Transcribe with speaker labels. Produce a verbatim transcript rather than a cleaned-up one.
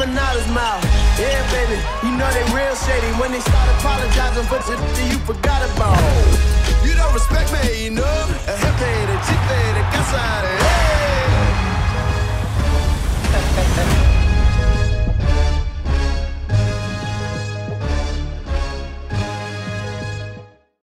Speaker 1: coming out his mouth. Yeah, baby, you know they real shady when they start apologizing for the you forgot.